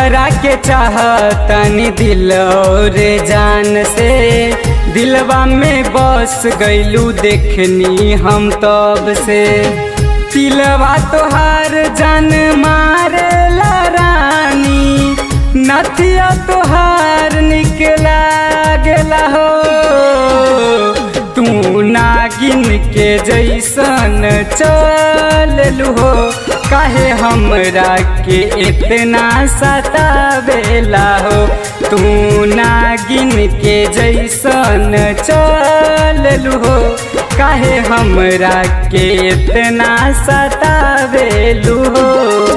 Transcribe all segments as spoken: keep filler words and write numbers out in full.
तोहरा के चाहतनी दिल और जान से, दिलवा में बस गइलू देखनी हम तब से। दिलवा तोहार जान मारेला रानी, नथिया तोहार निकला गेला हो। तू नागिन के जैसन चललू हो, काहे हमरा के इतना सतावेला हो। तू नागिन के जैसन चललू हो, काहे हमरा के इतना सतावेलू हो।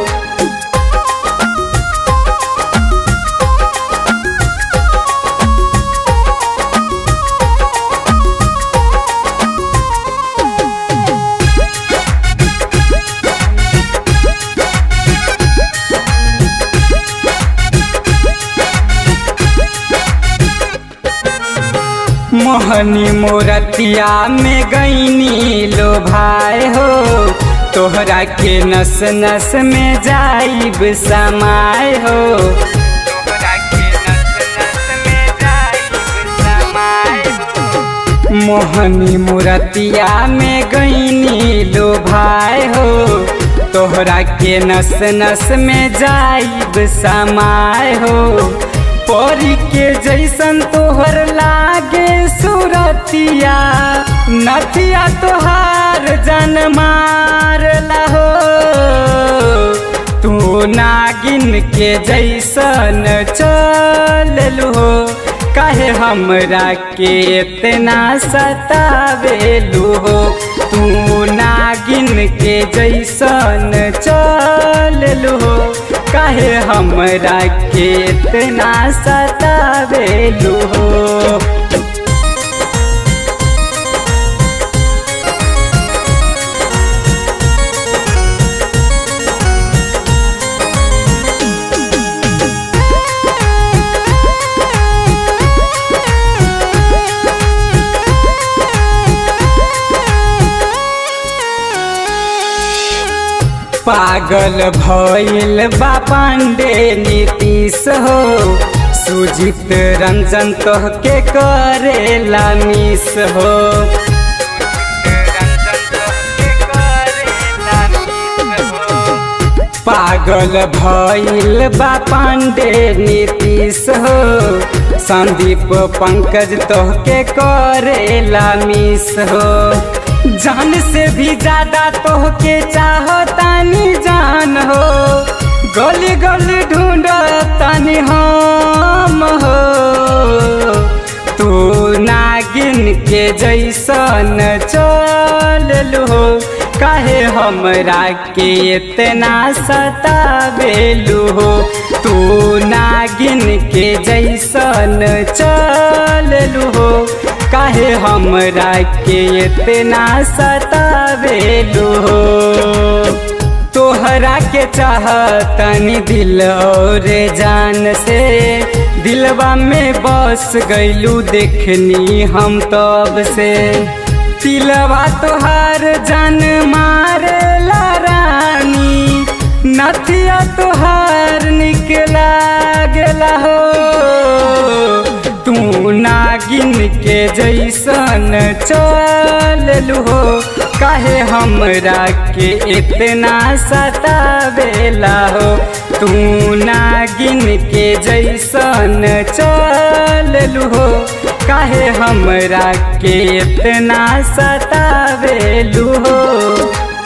मोहनी मोरतिया में गईनी लो भाई हो, तोहरा के नस नस में जाइब समाय हो। तोहरा के नस नस में जाइब समाय हो। मोहनी मोरतिया में गईनी लो भाई हो, तोहरा के नस नस में जाइब समाय हो। परी के जैसन तोहर लागे सूरतिया, नथिया तोहार जन मारला हो। तू नागिन के जैसन चललू हो, काहे हमरा के इतना सतावेलू हो। तू नागिन के जैसन चललू हो, काहे हमरा के इतना सतावेलू हो। पागल भइल बा पांडे नीतीश हो, सुजीत रंजन तोहके करेला मिस हो। पागल भइल बा पांडे नीतीश हो, संदीप पंकज तोहके करेला मिस हो। जान से भी ज्यादा तोहके चाहतानी जान हो, गली गली ढूंढतानी हम हो। तू नागिन के जैसन चललू हो, काहे हमरा के इतना सतावेलू हो। तू नागिन के जैसन चललू हो, काहे हमरा के इतना सतावेलू हो। तोहरा के चाहतनी दिल और जान से, दिलवा में बस गइलू देखनी हम तब से। दिलवा तोहार जान मारेला रानी, नथिया तोहार निकला गेला हो। तू नागिन के जैसन चललू हो, काहे हमरा के इतना सतावेला हो। तू नागिन के जैसन चललू हो, काहे हमरा के इतना सतावेलू हो।